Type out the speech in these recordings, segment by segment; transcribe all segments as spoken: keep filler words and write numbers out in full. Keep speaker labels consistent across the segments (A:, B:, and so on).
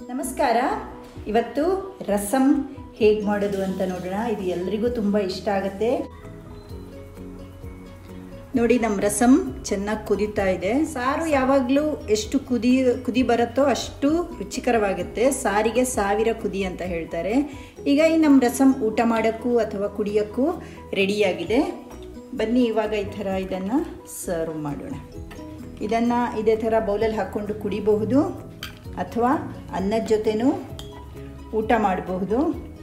A: ನಮಸ್ಕಾರ. ಇವತ್ತು ರಸಮ್ ಹೇಗೆ ಮಾಡೋದು ಅಂತ ನೋಡೋಣ. ಇದು ಎಲ್ಲರಿಗೂ ತುಂಬ ಇಷ್ಟ ಆಗುತ್ತೆ. ನೋಡಿ, ನಮ್ಮ ರಸಮ್ ಚೆನ್ನಾಗಿ ಕುದೀತಾ ಇದೆ. ಸಾರು ಯಾವಾಗಲೂ ಎಷ್ಟು ಕುದಿ ಕುದಿ ಬರುತ್ತೋ ಅಷ್ಟು ರುಚಿಕರವಾಗುತ್ತೆ. ಸಾರಿಗೆ ಸಾವಿರ ಕುದಿ ಅಂತ ಹೇಳ್ತಾರೆ. ಈಗ ಈ ನಮ್ಮ ರಸಮ್ ಊಟ ಮಾಡೋಕ್ಕೂ ಅಥವಾ ಕುಡಿಯೋಕ್ಕೂ ರೆಡಿಯಾಗಿದೆ. ಬನ್ನಿ ಇವಾಗ ಈ ಥರ ಇದನ್ನು ಸರ್ವ್ ಮಾಡೋಣ. ಇದನ್ನು ಇದೇ ಥರ ಬೌಲಲ್ಲಿ ಹಾಕ್ಕೊಂಡು ಕುಡಿಬಹುದು ಅಥವಾ ಅನ್ನದ ಜೊತೆನೂ ಊಟ ಮಾಡಬಹುದು.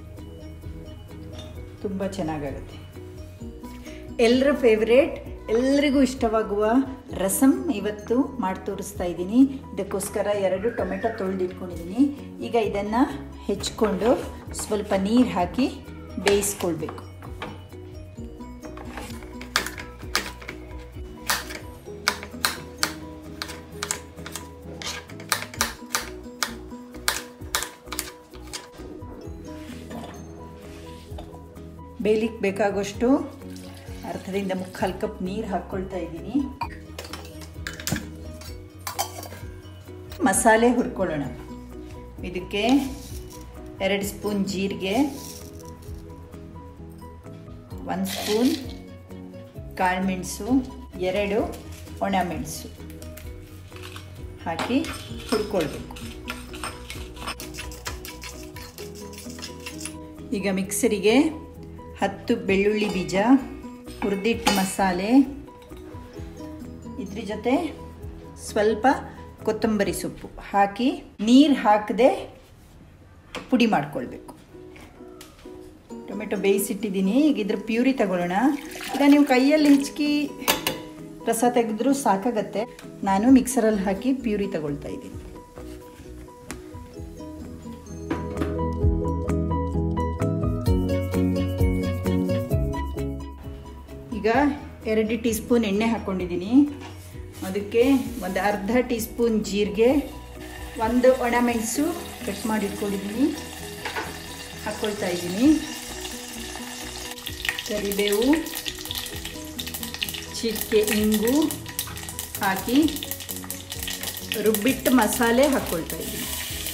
A: ತುಂಬ ಚೆನ್ನಾಗಾಗುತ್ತೆ. ಎಲ್ಲರ ಫೇವ್ರೇಟ್, ಎಲ್ಲರಿಗೂ ಇಷ್ಟವಾಗುವ ರಸಮ್ ಇವತ್ತು ಮಾಡಿ ತೋರಿಸ್ತಾ ಇದ್ದೀನಿ. ಇದಕ್ಕೋಸ್ಕರ ಎರಡು ಟೊಮೆಟೊ ತೊಳೆದಿಟ್ಕೊಂಡಿದ್ದೀನಿ. ಈಗ ಇದನ್ನು ಹೆಚ್ಚಿಕೊಂಡು ಸ್ವಲ್ಪ ನೀರು ಹಾಕಿ ಬೇಯಿಸ್ಕೊಳ್ಬೇಕು. ಬೇಯಲಿಕ್ಕೆ ಬೇಕಾಗುವಷ್ಟು ಅರ್ಧದಿಂದ ಮುಕ್ಕಾಲು ಕಪ್ ನೀರು ಹಾಕ್ಕೊಳ್ತಾ ಇದ್ದೀನಿ. ಮಸಾಲೆ ಹುರ್ಕೊಳ್ಳೋಣ. ಇದಕ್ಕೆ ಎರಡು ಸ್ಪೂನ್ ಜೀರಿಗೆ, ಒಂದು ಸ್ಪೂನ್ ಕಾಳುಮೆಣಸು, ಎರಡು ಒಣಮೆಣಸು ಹಾಕಿ ಹುರ್ಕೊಳ್ಬೇಕು. ಈಗ ಮಿಕ್ಸರಿಗೆ ಹತ್ತು ಬೆಳ್ಳುಳ್ಳಿ ಬೀಜ, ಹುರಿದಿಟ್ಟು ಮಸಾಲೆ, ಇದ್ರ ಜೊತೆ ಸ್ವಲ್ಪ ಕೊತ್ತಂಬರಿ ಸೊಪ್ಪು ಹಾಕಿ ನೀರು ಹಾಕದೆ ಪುಡಿ ಮಾಡ್ಕೊಳ್ಬೇಕು. ಟೊಮೆಟೊ ಬೇಯಿಸಿಟ್ಟಿದ್ದೀನಿ. ಈಗ ಇದ್ರ ಪ್ಯೂರಿ ತಗೊಳ್ಳೋಣ. ಈಗ ನೀವು ಕೈಯಲ್ಲಿ ಹಿಚ್ಕಿ ರಸ ತೆಗೆದ್ರೂ ಸಾಕಾಗತ್ತೆ. ನಾನು ಮಿಕ್ಸರಲ್ಲಿ ಹಾಕಿ ಪ್ಯೂರಿ ತಗೊಳ್ತಾ ಇದ್ದೀನಿ. ಈಗ ಎರಡು ಟೀ ಸ್ಪೂನ್ ಎಣ್ಣೆ ಹಾಕ್ಕೊಂಡಿದ್ದೀನಿ. ಅದಕ್ಕೆ ಒಂದು ಅರ್ಧ ಟೀ ಸ್ಪೂನ್ ಜೀರಿಗೆ, ಒಂದು ಒಣಮೆಣಸು ಕಟ್ ಮಾಡಿ ಇಟ್ಕೊಂಡಿದ್ದೀನಿ ಹಾಕ್ಕೊಳ್ತಾ ಇದ್ದೀನಿ. ಕರಿಬೇವು, ಚಿಟಿಕೆ ಇಂಗು ಹಾಕಿ ರುಬ್ಬಿಟ್ಟು ಮಸಾಲೆ ಹಾಕ್ಕೊಳ್ತಾ ಇದ್ದೀನಿ.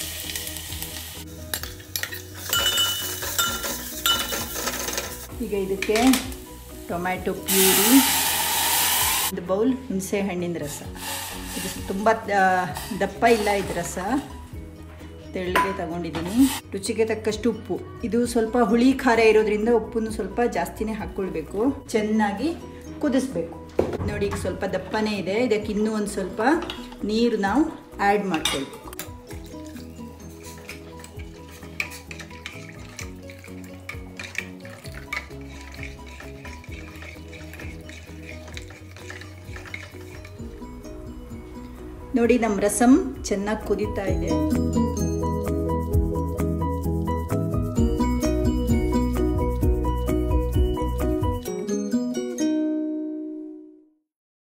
A: ಈಗ ಇದಕ್ಕೆ ಟೊಮ್ಯಾಟೊ ಪ್ಯೂರಿ, ಒಂದು ಬೌಲ್ ಹುಣಸೆ ಹಣ್ಣಿನ ರಸ. ಇದು ತುಂಬ ದಪ್ಪ ಇಲ್ಲ, ಇದು ರಸ ತೆಳ್ಳಗೆ ತಗೊಂಡಿದ್ದೀನಿ. ರುಚಿಗೆ ತಕ್ಕಷ್ಟು ಉಪ್ಪು. ಇದು ಸ್ವಲ್ಪ ಹುಳಿ ಖಾರ ಇರೋದ್ರಿಂದ ಉಪ್ಪನ್ನು ಸ್ವಲ್ಪ ಜಾಸ್ತಿನೇ ಹಾಕ್ಕೊಳ್ಬೇಕು. ಚೆನ್ನಾಗಿ ಕುದಿಸ್ಬೇಕು. ನೋಡಿ, ಈಗ ಸ್ವಲ್ಪ ದಪ್ಪನೇ ಇದೆ. ಇದಕ್ಕೆ ಇನ್ನೂ ಒಂದು ಸ್ವಲ್ಪ ನೀರು ನಾವು ಆ್ಯಡ್ ಮಾಡ್ಕೊಳ್ಬೇಕು. ನೋಡಿ, ನಮ್ಮ ರಸಮ್ ಚೆನ್ನಾಗಿ ಕುದೀತಾ ಇದೆ.